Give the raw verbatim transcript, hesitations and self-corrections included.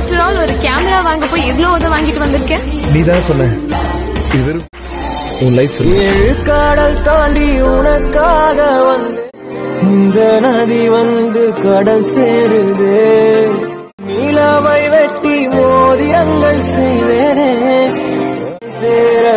After all ஒரு camera வாங்க போய் எவ்வளவு உதவ வாங்கிட்டு வந்திருக்கேன். நீ தான் சொன்ன இது உன் லைஃப். ஏழு கடல் தாண்டி உனக்காக வந்து இந்த நதி வந்து கடல் சேருது. நிலவை வெட்டி மோதிரங்கள் செய்வேனே சேர